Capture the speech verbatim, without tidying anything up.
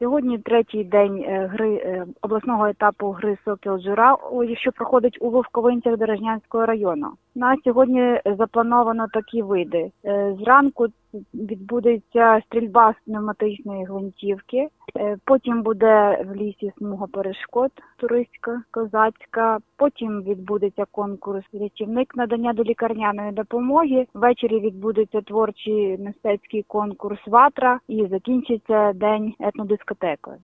Сьогодні третій день е, гри е, обласного етапу гри «Сокіл Джура», о, що проходить у Вовковинцях Дорожнянського району. На сьогодні заплановано такі види. Е, Зранку відбудеться стрільба з пневматичної гвинтівки, е, потім буде в лісі смуга перешкод туристська, козацька, потім відбудеться конкурс «Рятівник» надання долікарняної допомоги, ввечері відбудеться творчий мистецький конкурс «Ватра» і закінчиться день етнодискотекою.